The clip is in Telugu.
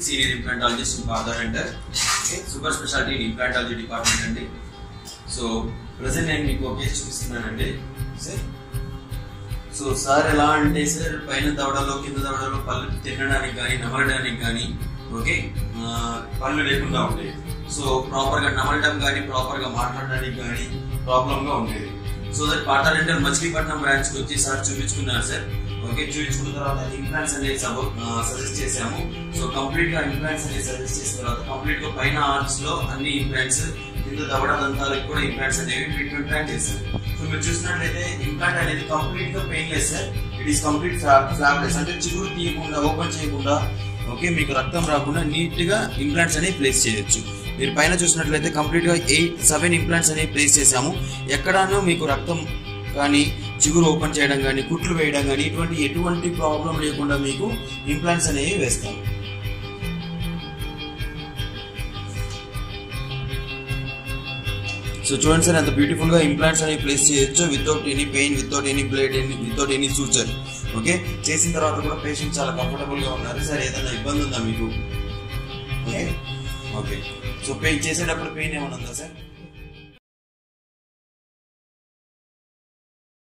Senior implantologist in Partha dental. Okay, super speciality in implantology department అండి. సో ప్రజెంట్ నేను మీకు ఒక కేసు చూపిస్తున్నానండి సార్. సో సార్ ఎలా అంటే సార్, పైన దవడలో కింద దవడలో పళ్ళు తినడానికి కానీ నమలడానికి కానీ ఓకే పళ్ళు లేకుండా ఉండేది. సో ప్రాపర్గా నమలడం కానీ ప్రాపర్గా మాట్లాడడానికి కానీ ప్రాబ్లంగా ఉండేది. So that Partha dental Machilipatnam బ్రాంచ్కి వచ్చి సార్ చూపించుకున్నారు సార్. ఓకే, చూపించుకున్న తర్వాత ఇంప్లాంట్స్ అనేది సజెస్ట్ చేసాము. సో కంప్లీట్ గా ఇంప్లాంట్స్ అనేది సజెస్ట్ చేసిన తర్వాత కంప్లీట్ గా పైన ఆర్చ్ లో అన్ని ఇంప్లాంట్స్, కింద దవడ దంతాలకు కూడా ఇంప్లాంట్స్ అనేవి ట్రీట్మెంట్ ప్లాన్ చేశారు. సో మీరు చూసినట్లయితే ఇంప్లాంట్ అనేది కంప్లీట్ గా painless sir. It is complete flapless, అంటే చిగురు తీయకుండా ఓపెన్ చేయకుండా ఓకే మీకు రక్తం రాకుండా నీట్ గా ఇంప్లాంట్స్ అనేవి ప్లేస్ చేయొచ్చు. మీరు పైన చూసినట్లయితే కంప్లీట్ గా 7 ఇంప్లాంట్స్ అనేవి ప్లేస్ చేసాము. ఎక్కడానూ మీకు రక్తం కానీ చిగురు ఓపెన్ చేయడం కానీ కుట్లు వేయడం కానీ ఎటువంటి ప్రాబ్లం లేకుండా మీకు ఇంప్లాంట్స్ అనేవి వేస్తాము. సో చూడండి సార్, ఎంత బ్యూటిఫుల్ గా ఇంప్లాంట్స్ అనేవి ప్లేస్ చేయొచ్చు without any pain, without any blade, without any suture. Okay, చేసిన తర్వాత కూడా పేషెంట్ చాలా కంఫర్టబుల్ గా ఉన్నారు. సార్ ఏదైనా ఇబ్బంది ఉందా మీకు? ఓకే ఓకే, సో పెయిన్ చేసేటప్పుడు పెయిన్ ఏమైనా ఉందా సార్?